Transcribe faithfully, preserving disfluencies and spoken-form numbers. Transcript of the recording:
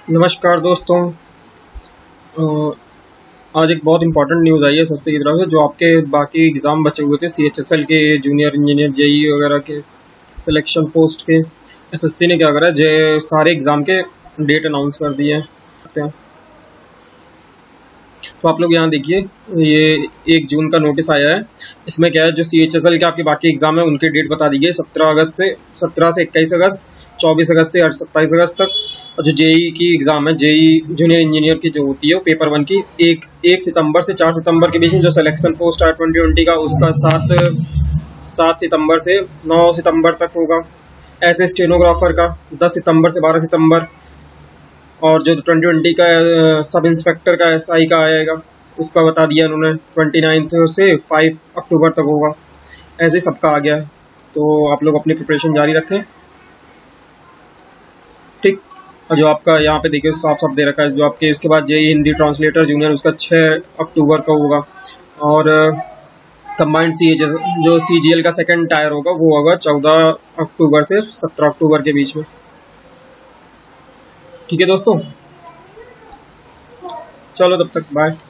नमस्कार दोस्तों। अ, आज एक बहुत इंपॉर्टेंट न्यूज़ आई है सस्ते की तरफ से। जो आपके बाकी एग्ज़ाम बचे हुए थे सी एच एस एल के, जूनियर इंजीनियर, जे ई वगैरह के सिलेक्शन पोस्ट के, एस एस सी ने क्या करा है, जे सारे एग्ज़ाम के डेट अनाउंस कर दिए हैं। तो आप लोग यहाँ देखिए, ये एक जून का नोटिस आया है। इसमें क्या है, जो सी एच एस एल के आपके बाकी एग्जाम है उनके डेट बता दी गई सत्रह अगस्त से सत्रह से इक्कीस अगस्त, चौबीस अगस्त से सत्ताईस अगस्त तक। और जो जे ई की एग्जाम है, जे ई जूनियर इंजीनियर की जो होती है वो पेपर वन की एक एक सितंबर से चार सितंबर के बीच में जो सिलेक्शन पोस्ट है ट्वेंटी ट्वेंटी का, उसका सात सात सितंबर से नौ सितंबर तक होगा। ऐसे स्टेनोग्राफर का दस सितंबर से बारह सितंबर। और जो ट्वेंटी ट्वेंटी का सब इंस्पेक्टर का एस आई का आएगा, उसका बता दिया उन्होंने ट्वेंटी नाइन्थ से फाइव अक्टूबर तक होगा। ऐसे ही सबका आ गया है। तो आप लोग अपनी प्रिपरेशन जारी रखें, ठीक। और जो आपका यहाँ पे देखिए साफ साफ दे रखा है, जो आपके इसके बाद जेई हिंदी ट्रांसलेटर जूनियर उसका छः अक्टूबर का होगा। और कंबाइंड सी एच जो सी जी एल का सेकेंड टायर होगा वो होगा चौदह अक्टूबर से सत्रह अक्टूबर के बीच में। ठीक है दोस्तों, चलो तब तक बाय।